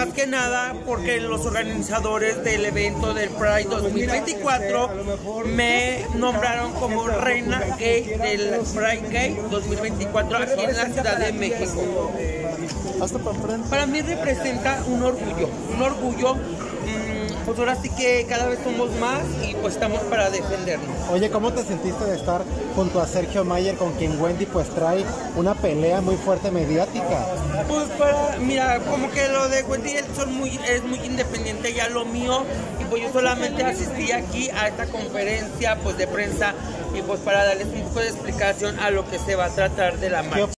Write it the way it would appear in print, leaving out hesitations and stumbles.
más que nada porque los organizadores del evento del Pride 2024 me nombraron como reina gay del Pride Gay 2024 aquí en la Ciudad de México. Para mí representa un orgullo, pues ahora sí que cada vez somos más y pues estamos para defendernos. Oye, ¿cómo te sentiste de estar junto a Sergio Mayer, con quien Wendy pues trae una pelea muy fuerte mediática? Pues mira, como que lo de Wendy es muy independiente ya lo mío, y pues yo solamente asistí aquí a esta conferencia pues de prensa y pues para darles un poco de explicación a lo que se va a tratar de la marcha.